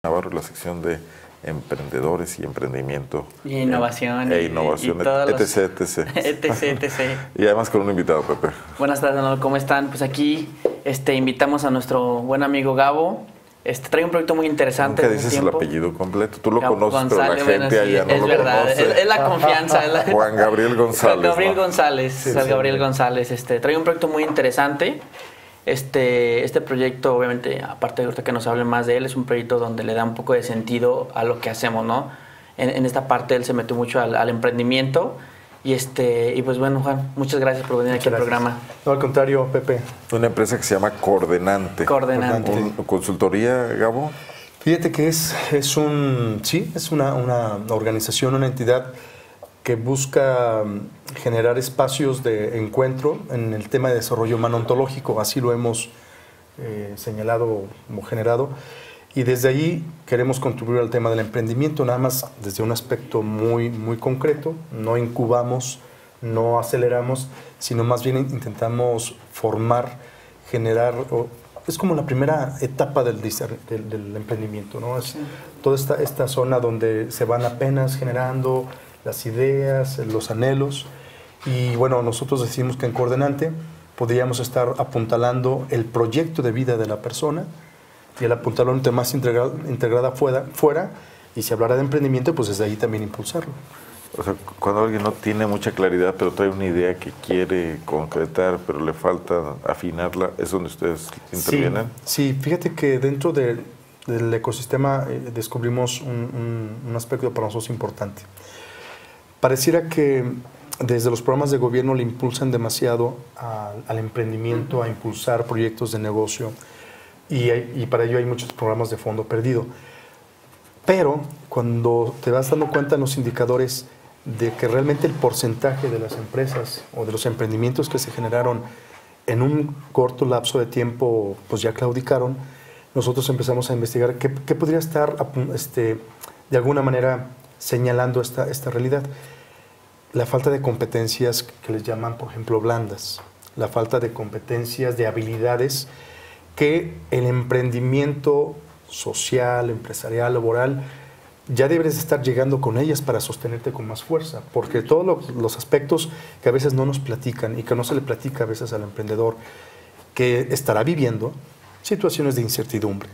Navarro, la sección de emprendedores y emprendimiento. Y innovación. Innovación, etc. etc. Y además con un invitado, Pepe. Buenas tardes, ¿no? ¿Cómo están? Pues aquí invitamos a nuestro buen amigo Gabo. Trae un proyecto muy interesante. Nunca dices el apellido completo. Tú lo Gabo conoces, González, pero la gente allá no lo conoce. Es la confianza. Juan Gabriel González. Juan Gabriel González. Sí, Gabriel González. Trae un proyecto muy interesante. Este proyecto, obviamente, aparte de ahorita que nos hablen más de él, es un proyecto donde le da un poco de sentido a lo que hacemos, ¿no? En esta parte él se metió mucho al emprendimiento. Y pues bueno, Juan, muchas gracias por venir aquí al programa. No, al contrario, Pepe. Una empresa que se llama Coordenante. ¿Consultoría, Gabo? Fíjate que es una organización, una entidad que busca generar espacios de encuentro en el tema de desarrollo humano ontológico, así lo hemos señalado o generado, y desde ahí queremos contribuir al tema del emprendimiento, nada más desde un aspecto muy, muy concreto. No incubamos, no aceleramos, sino más bien intentamos formar, generar. Es como la primera etapa del emprendimiento, ¿no? Es toda esta zona donde se van apenas generando las ideas, los anhelos, y bueno, nosotros decimos que en Coordenante podríamos estar apuntalando el proyecto de vida de la persona, y el apuntalarlo más integrada fuera, y si hablara de emprendimiento, pues desde ahí también impulsarlo. O sea, cuando alguien no tiene mucha claridad, pero trae una idea que quiere concretar, pero le falta afinarla, ¿es donde ustedes intervienen? Sí, fíjate que dentro del ecosistema descubrimos un aspecto para nosotros importante. Pareciera que desde los programas de gobierno le impulsan demasiado al emprendimiento, a impulsar proyectos de negocio, y para ello hay muchos programas de fondo perdido. Pero cuando te vas dando cuenta en los indicadores de que realmente el porcentaje de las empresas o de los emprendimientos que se generaron en un corto lapso de tiempo pues ya claudicaron, nosotros empezamos a investigar qué podría estar de alguna manera señalando esta realidad. La falta de competencias que les llaman, por ejemplo, blandas, la falta de competencias, de habilidades que el emprendimiento social, empresarial, laboral, ya debes estar llegando con ellas para sostenerte con más fuerza, porque todos los aspectos que a veces no nos platican y que no se le platica a veces al emprendedor, que estará viviendo situaciones de incertidumbre,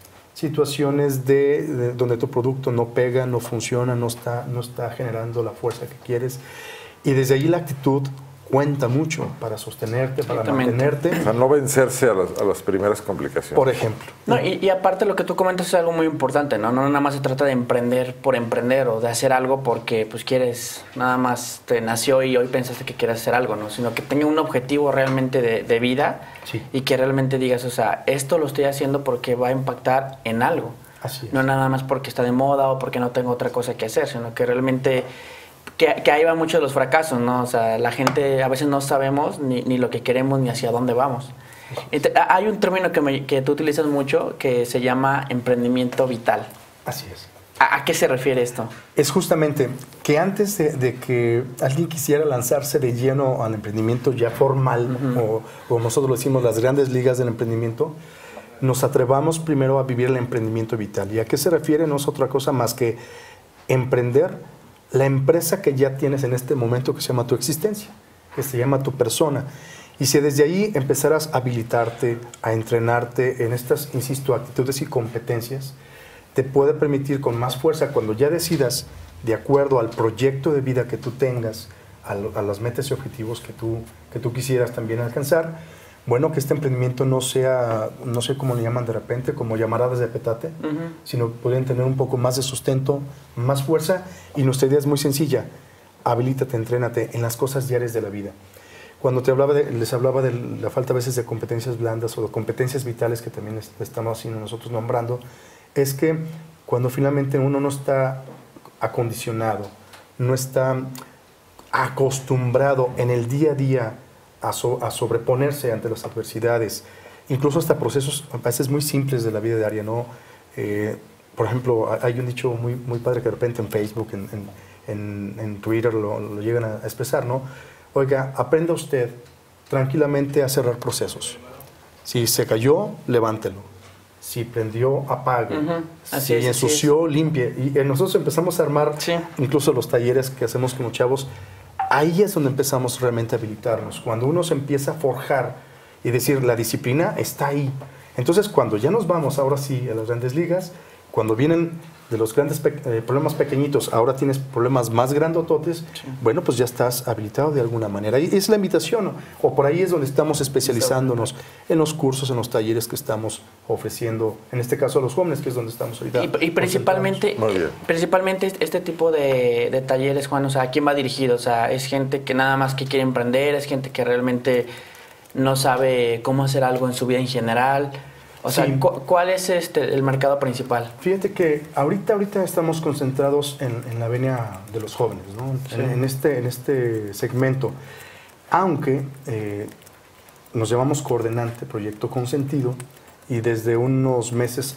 situaciones donde tu producto no pega, no funciona, no está generando la fuerza que quieres, y desde ahí la actitud cuenta mucho para sostenerte, para mantenerte. O sea, no vencerse a las primeras complicaciones. Por ejemplo. No, y aparte lo que tú comentas es algo muy importante, ¿no? No nada más se trata de emprender por emprender o de hacer algo porque pues quieres, nada más te nació y hoy pensaste que quieres hacer algo, ¿no? Sino que tenga un objetivo realmente de vida, sí, y que realmente digas, o sea, esto lo estoy haciendo porque va a impactar en algo. Así es. No nada más porque está de moda o porque no tengo otra cosa que hacer, sino que realmente... Que ahí va mucho de los fracasos, ¿no? O sea, la gente a veces no sabemos ni lo que queremos ni hacia dónde vamos. Hay un término que tú utilizas mucho que se llama emprendimiento vital. Así es. ¿A qué se refiere esto? Es justamente que antes de que alguien quisiera lanzarse de lleno al emprendimiento ya formal, o nosotros lo decimos las grandes ligas del emprendimiento, nos atrevamos primero a vivir el emprendimiento vital. ¿Y a qué se refiere? No es otra cosa más que emprender la empresa que ya tienes en este momento, que se llama tu existencia, que se llama tu persona. Y si desde ahí empezaras a habilitarte, a entrenarte en estas, insisto, actitudes y competencias, te puede permitir con más fuerza, cuando ya decidas, de acuerdo al proyecto de vida que tú tengas, a las metas y objetivos que tú quisieras también alcanzar, bueno, que este emprendimiento no sea, no sé cómo le llaman de repente, como llamaradas de petate, sino pueden tener un poco más de sustento, más fuerza, y nuestra idea es muy sencilla: habilítate, entrénate en las cosas diarias de la vida. Cuando les hablaba de la falta a veces de competencias blandas o de competencias vitales, que también estamos haciendo nosotros nombrando, es que cuando finalmente uno no está acondicionado, no está acostumbrado en el día a día a sobreponerse ante las adversidades, incluso hasta procesos a veces muy simples de la vida diaria, ¿no? Por ejemplo, hay un dicho muy padre que de repente en Facebook, en Twitter lo llegan a expresar, ¿no? Oiga, aprenda usted tranquilamente a cerrar procesos. Si se cayó, levántelo. Si prendió, apague. Así Si es, ensució, limpie. Y nosotros empezamos a armar incluso los talleres que hacemos con los chavos. Ahí es donde empezamos realmente a habilitarnos. Cuando uno se empieza a forjar y decir, la disciplina está ahí. Entonces, cuando ya nos vamos ahora sí a las grandes ligas, cuando vienen de los grandes problemas pequeñitos, ahora tienes problemas más grandototes, bueno, pues ya estás habilitado de alguna manera. Y es la invitación, ¿no? O por ahí es donde estamos especializándonos en los cursos, en los talleres que estamos ofreciendo, en este caso a los jóvenes, que es donde estamos ahorita. Y principalmente este tipo de talleres, Juan, o sea, ¿a quién va dirigido? O sea, ¿es gente que nada más que quiere emprender? ¿Es gente que realmente no sabe cómo hacer algo en su vida en general? O sea, ¿cuál es el mercado principal? Fíjate que ahorita estamos concentrados en la venia de los jóvenes, ¿no? En este segmento. Aunque nos llamamos Coordenante, Proyecto con Sentido, y desde unos meses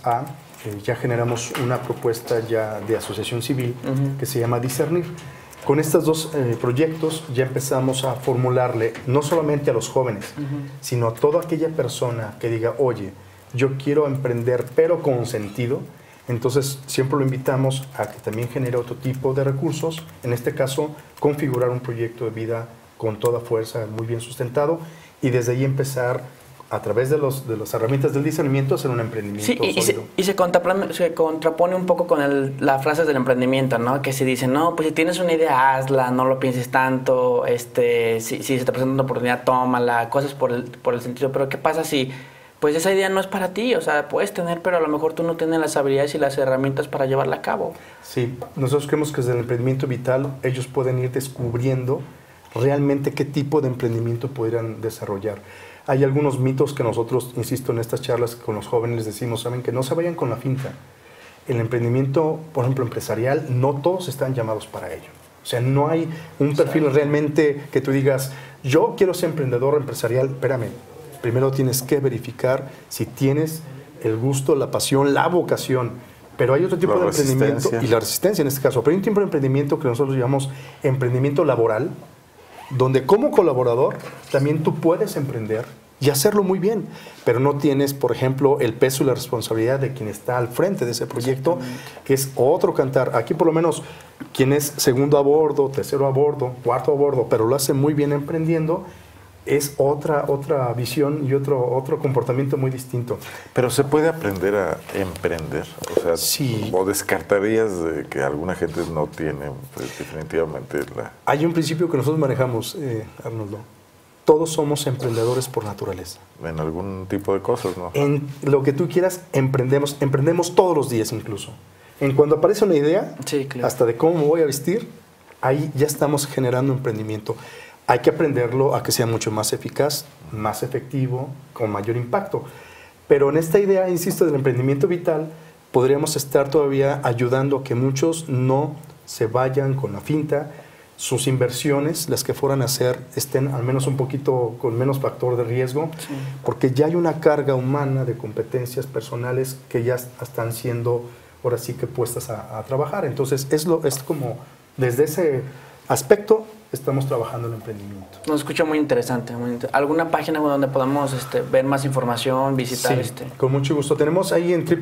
ya generamos una propuesta ya de asociación civil que se llama Discernir. Con estos dos proyectos ya empezamos a formularle no solamente a los jóvenes, sino a toda aquella persona que diga, oye, yo quiero emprender, pero con sentido. Entonces, siempre lo invitamos a que también genere otro tipo de recursos. En este caso, configurar un proyecto de vida con toda fuerza, muy bien sustentado, y desde ahí empezar, a través de las herramientas del discernimiento, hacer un emprendimiento sólido. Y se contrapone un poco con las frases del emprendimiento, ¿no? Que se dicen, no, pues si tienes una idea, hazla, no lo pienses tanto, si se te presenta una oportunidad, tómala, cosas por el sentido. Pero ¿qué pasa si pues esa idea no es para ti? O sea, puedes tener, pero a lo mejor tú no tienes las habilidades y las herramientas para llevarla a cabo. Sí, nosotros creemos que desde el emprendimiento vital ellos pueden ir descubriendo realmente qué tipo de emprendimiento podrían desarrollar. Hay algunos mitos que nosotros, insisto, en estas charlas con los jóvenes les decimos, saben, que no se vayan con la finta. El emprendimiento, por ejemplo, empresarial, no todos están llamados para ello. O sea, no hay un perfil realmente que tú digas, yo quiero ser emprendedor empresarial. Espérame, primero tienes que verificar si tienes el gusto, la pasión, la vocación. Pero hay otro tipo de emprendimiento, y la resistencia en este caso, pero hay un tipo de emprendimiento que nosotros llamamos emprendimiento laboral, donde como colaborador también tú puedes emprender y hacerlo muy bien, pero no tienes, por ejemplo, el peso y la responsabilidad de quien está al frente de ese proyecto, que es otro cantar. Aquí por lo menos quien es segundo a bordo, tercero a bordo, cuarto a bordo, pero lo hace muy bien emprendiendo, es otra visión y otro comportamiento muy distinto. Pero ¿se puede aprender a emprender? O sea, sí. ¿O descartarías de que alguna gente no tiene pues, definitivamente la...? Hay un principio que nosotros manejamos, Arnoldo. Todos somos emprendedores por naturaleza. En algún tipo de cosas, ¿no? En lo que tú quieras, emprendemos todos los días incluso. En cuando aparece una idea, sí, claro, hasta de cómo me voy a vestir, ahí ya estamos generando emprendimiento. Hay que aprenderlo a que sea mucho más eficaz, más efectivo, con mayor impacto. Pero en esta idea, insisto, del emprendimiento vital, podríamos estar todavía ayudando a que muchos no se vayan con la finta, sus inversiones, las que fueran a hacer, estén al menos un poquito con menos factor de riesgo, sí, porque ya hay una carga humana de competencias personales que ya están siendo, ahora sí que puestas a trabajar. Entonces, es como, desde ese aspecto, estamos trabajando el emprendimiento. Nos escucha muy interesante. ¿Alguna página donde podamos ver más información, visitar? Sí, con mucho gusto. Tenemos ahí en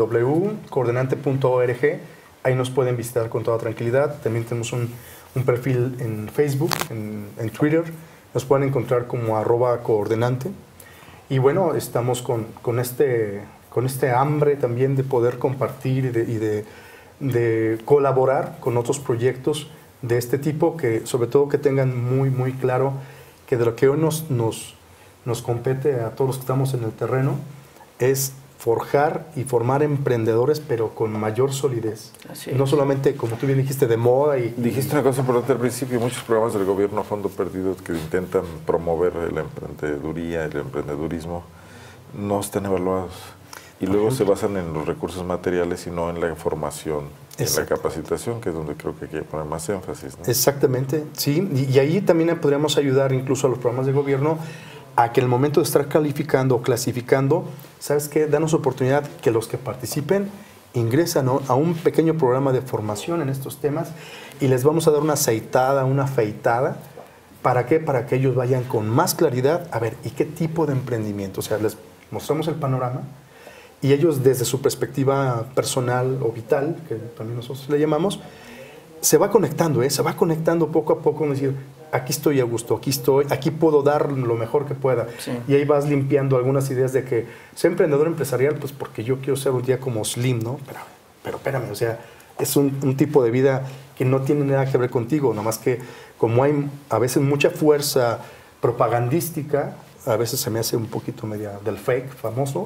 www.coordenante.org, ahí nos pueden visitar con toda tranquilidad. También tenemos un perfil en Facebook, en Twitter, nos pueden encontrar como @coordenante. Y bueno, estamos con este hambre también de poder compartir y de colaborar con otros proyectos de este tipo, que sobre todo que tengan muy, muy claro que de lo que hoy nos compete a todos los que estamos en el terreno es forjar y formar emprendedores, pero con mayor solidez. No solamente, como tú bien dijiste, de moda. Dijiste una cosa importante al principio, muchos programas del gobierno a fondo perdido que intentan promover la emprendeduría, el emprendedurismo, no están evaluados. Y luego se basan en los recursos materiales y no en la formación, en la capacitación, que es donde creo que hay que poner más énfasis, ¿no? Exactamente, sí. Y ahí también podríamos ayudar incluso a los programas de gobierno a que en el momento de estar calificando o clasificando, ¿sabes qué? Danos oportunidad que los que participen ingresan a un pequeño programa de formación en estos temas y les vamos a dar una aceitada, una afeitada. ¿Para qué? Para que ellos vayan con más claridad a ver, ¿y qué tipo de emprendimiento? O sea, les mostramos el panorama y ellos desde su perspectiva personal o vital, que también nosotros le llamamos, se va conectando, se va conectando poco a poco, decir, aquí estoy a gusto, aquí estoy, aquí puedo dar lo mejor que pueda. Sí. Y ahí vas limpiando algunas ideas de que ser emprendedor empresarial, pues porque yo quiero ser un día como Slim, ¿no? Pero espérame, o sea, es un tipo de vida que no tiene nada que ver contigo, nomás que como hay a veces mucha fuerza propagandística, a veces se me hace un poquito media del fake famoso,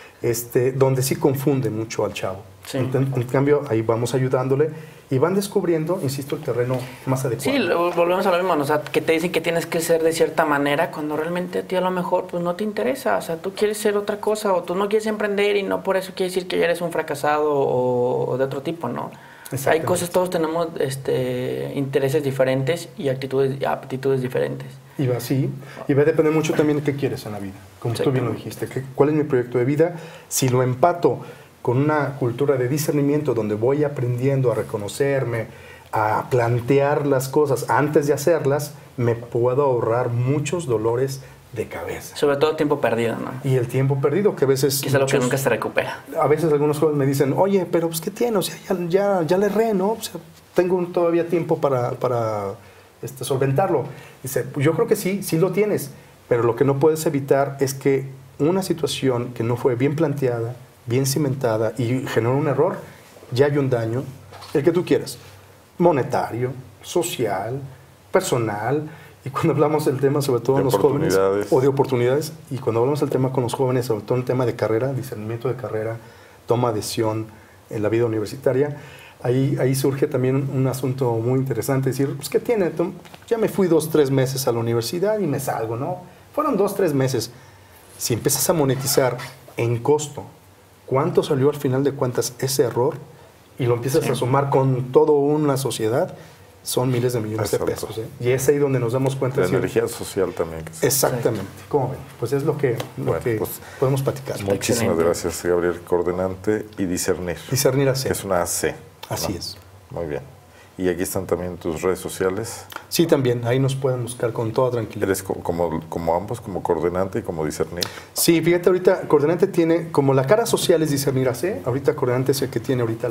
donde sí confunde mucho al chavo. Sí. En cambio, ahí vamos ayudándole y van descubriendo, insisto, el terreno más adecuado. Sí, volvemos a lo mismo, ¿no? O sea, que te dicen que tienes que ser de cierta manera cuando realmente a ti a lo mejor pues no te interesa, o sea, tú quieres ser otra cosa o tú no quieres emprender y no por eso quiere decir que ya eres un fracasado o de otro tipo, ¿no? Hay cosas, todos tenemos intereses diferentes y aptitudes diferentes. Y va así, y va a depender mucho también de qué quieres en la vida, como tú bien lo dijiste, cuál es mi proyecto de vida, si lo empato con una cultura de discernimiento donde voy aprendiendo a reconocerme, a plantear las cosas antes de hacerlas, me puedo ahorrar muchos dolores de cabeza. Sobre todo tiempo perdido, ¿no? Y el tiempo perdido, que a veces... Que es algo que nunca se recupera. A veces algunos jóvenes me dicen, oye, pero pues, ¿qué tiene? O sea, ya le erré, ¿no? O sea, tengo todavía tiempo para solventarlo. Dice, pues yo creo que sí lo tienes, pero lo que no puedes evitar es que una situación que no fue bien planteada, bien cimentada y generó un error, ya hay un daño, el que tú quieras, monetario, social, personal. Y cuando hablamos del tema, sobre todo en los jóvenes, o de oportunidades, y cuando hablamos del tema con los jóvenes, sobre todo el tema de carrera, discernimiento de carrera, toma de decisión en la vida universitaria, ahí surge también un asunto muy interesante, decir, pues ¿qué tiene? Ya me fui 2-3 meses a la universidad y me salgo, ¿no? Fueron 2-3 meses. Si empiezas a monetizar en costo, ¿cuánto salió al final de cuentas ese error? Y lo empiezas a sumar con toda una sociedad, son miles de millones de pesos. Y es ahí donde nos damos cuenta. La energía social también. Exactamente. ¿Cómo ven? Pues es lo que pues, podemos platicar. Muchísimas gracias, Gabriel. Coordinante y discernir. Discernir AC. Que es una AC. Así es. Muy bien. ¿Y aquí están también tus redes sociales? Sí, también. Ahí nos pueden buscar con toda tranquilidad. ¿Eres como ambos, como coordinante y como discernir? Sí, fíjate, ahorita coordinante tiene, como la cara social es discernir AC, ahorita coordinante es el que tiene ahorita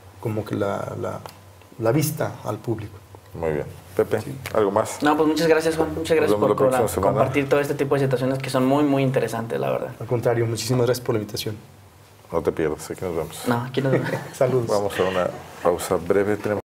la vista al público. Muy bien. Pepe, sí. ¿Algo más? No, pues muchas gracias, Juan. Muchas gracias por compartir todo este tipo de situaciones que son muy, muy interesantes, la verdad. Al contrario, muchísimas gracias por la invitación. No te pierdas, aquí nos vemos. No, aquí nos vemos. Saludos. Vamos a una pausa breve. Tenemos